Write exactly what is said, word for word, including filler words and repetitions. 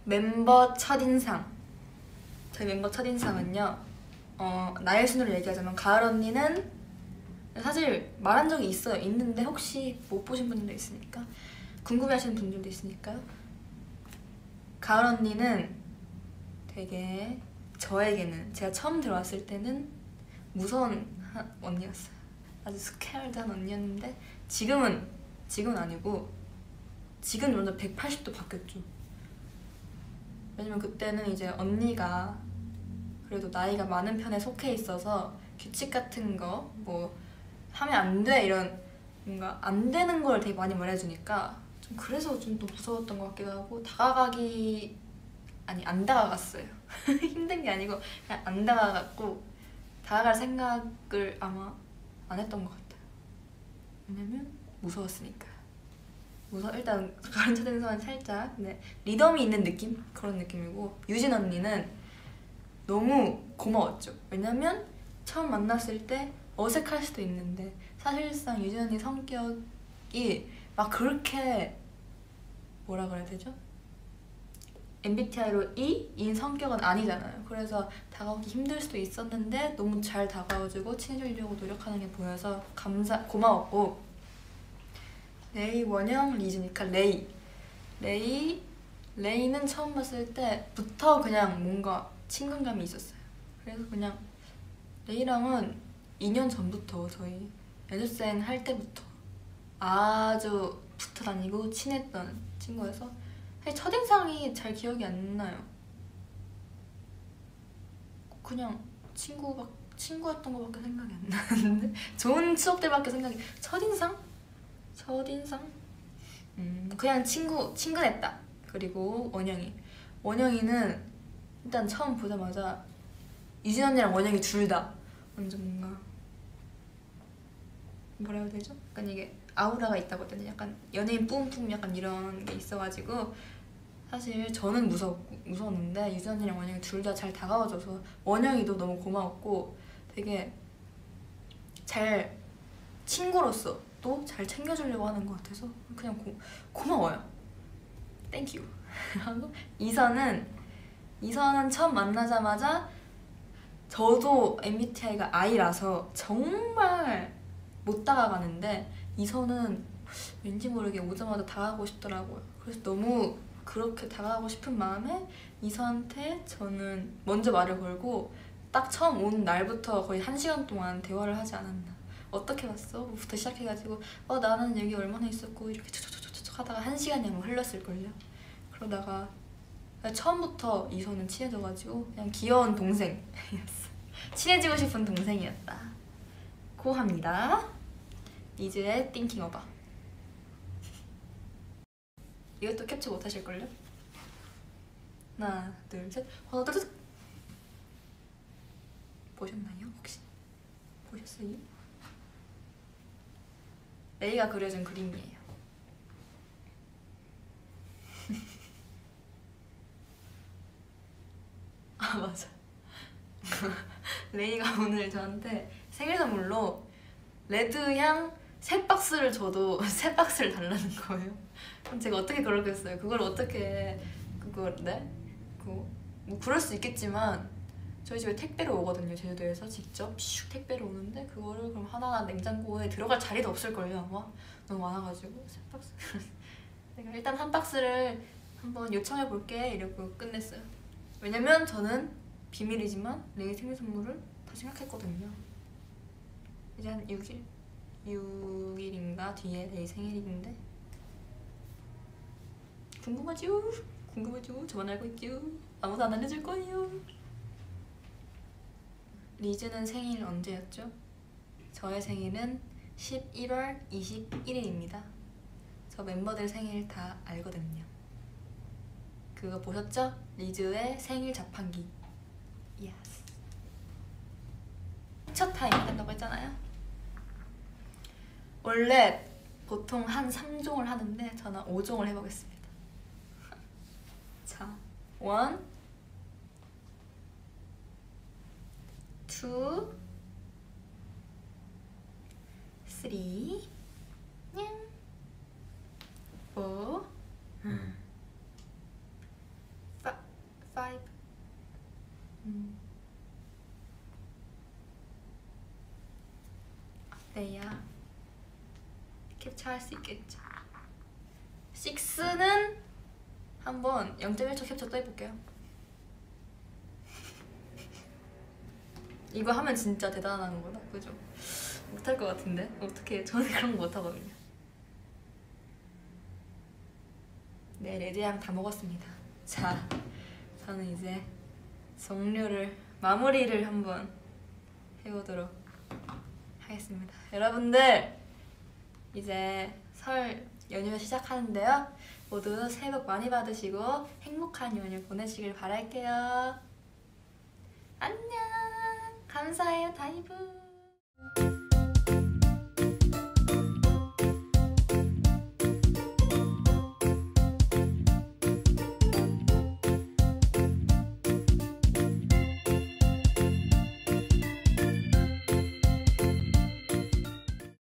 멤버 첫인상. 저희 멤버 첫인상은요, 어, 나의 순으로 얘기하자면 가을 언니는 사실 말한 적이 있어요. 있는데 혹시 못 보신 분들도 있으니까, 궁금해하시는 분들도 있으니까요. 가을 언니는 되게 저에게는, 제가 처음 들어왔을 때는 무서운 언니였어요. 아주 스케일드한 언니였는데 지금은 지금은 아니고 지금 완전 백팔십 도 바뀌었죠. 왜냐면 그때는 이제 언니가 그래도 나이가 많은 편에 속해 있어서 규칙 같은 거 뭐 하면 안 돼 이런 뭔가 안 되는 걸 되게 많이 말해주니까 좀 그래서 좀 더 무서웠던 것 같기도 하고, 다가가기 아니 안 다가갔어요. 힘든 게 아니고 그냥 안 다가갔고 다가갈 생각을 아마 안 했던 것 같아요. 왜냐면 무서웠으니까. 무서 일단 가을 첫인상은 살짝 네, 리더미 있는 느낌? 그런 느낌이고, 유진 언니는 너무 고마웠죠. 왜냐면 처음 만났을 때 어색할 수도 있는데 사실상 유진 언니 성격이 막 그렇게 뭐라 그래야 되죠? 엠비티아이로 E인 성격은 아니잖아요. 그래서 다가오기 힘들 수도 있었는데 너무 잘 다가와주고 친해지려고 노력하는 게 보여서 감사 고마웠고, 레이, 원영, 리즈니까 레이 레이 레이는 처음 봤을 때부터 그냥 뭔가 친근감이 있었어요. 그래서 그냥 레이랑은 이 년 전부터 저희 연습생 할 때부터 아주 붙어 다니고 친했던 친구여서 사실 첫인상이 잘 기억이 안 나요. 그냥 친구, 친구였던 거밖에 생각이 안 나는데 좋은 추억들밖에 생각이. 첫인상? 첫인상? 음 그냥 친구, 친근했다. 그리고 원영이 원영이는 일단 처음 보자마자 유진 언니랑 원영이 둘 다 완전 뭔가 뭐라 해야 되죠? 약간 이게 아우라가 있다고 해야 되나? 약간 연예인 뿜뿜 약간 이런 게 있어가지고 사실 저는 무서, 무서웠는데 유진 언니랑 원영이 둘 다 잘 다가와줘서 원영이도 너무 고마웠고 되게 잘 친구로서 또 잘 챙겨주려고 하는 것 같아서 그냥 고, 고마워요. 땡큐. 하고 이선은 이선은 처음 만나자마자 저도 엠비티아이가 I라서 정말 못 다가가는데 이선은 왠지 모르게 오자마자 다가가고 싶더라고요. 그래서 너무 그렇게 다가가고 싶은 마음에 이선한테 저는 먼저 말을 걸고 딱 처음 온 날부터 거의 한 시간 동안 대화를 하지 않았나. 어떻게 봤어? 부터 시작해가지고 어 나는 여기 얼마나 있었고 이렇게 촉촉촉촉 하다가 한 시간이 아마 흘렀을걸요. 그러다가 처음부터 이선은 친해져가지고 그냥 귀여운 동생이었어. 친해지고 싶은 동생이었다 고 합니다. 리즈의 Thinking Over. 이것도 캡처 못하실걸요? 하나 둘셋 하나 둘셋. 보셨나요 혹시? 보셨어요? 레이가 그려준 그림이에요. 아 맞아. 레이가 오늘 저한테 생일 선물로 레드향 세 박스를 줘도 세 박스를 달라는 거예요. 그럼 제가 어떻게 그러겠어요? 그걸 어떻게 그걸 네? 그 뭐 그럴 수 있겠지만 저희 집에 택배로 오거든요. 제주도에서 직접 슉 택배로 오는데 그거를 그럼 하나하나 냉장고에 들어갈 자리도 없을걸요 아마. 너무 많아가지고 세 박스. 내가 일단 한 박스를 한번 요청해 볼게 이러고 끝냈어요. 왜냐면 저는 비밀이지만 레이 생일 선물을 다 생각했거든요. 이제 한 육 일? 육 일인가 뒤에 레이 생일인데 궁금하죠? 궁금하죠? 저만 알고 있죠? 아무도 안 알려줄 거예요. 리즈는 생일 언제였죠? 저의 생일은 십일월 이십일일입니다. 저 멤버들 생일 다 알거든요. 그거 보셨죠? 리즈의 생일 자판기. 예스. 첫 타임 한다고 했잖아요. 원래 보통 한 삼 종을 하는데 저는 오 종을 해보겠습니다. 자, 원, 투, 쓰리, 냥, 포, 파이브, 음. 어때요? 캡처할 수 있겠죠? 식스는 한번 영 점 일 초 캡처 또 해볼게요. 이거 하면 진짜 대단한 거다, 그죠? 못할 것 같은데? 어떻게? 저는 그런 거 못하거든요. 네, 레드향 다 먹었습니다. 자, 저는 이제 종료를, 마무리를 한번 해보도록 하겠습니다. 여러분들, 이제 설 연휴 시작하는데요. 모두 새해 복 많이 받으시고 행복한 연휴 보내시길 바랄게요. 안녕. 감사해요, 다이브.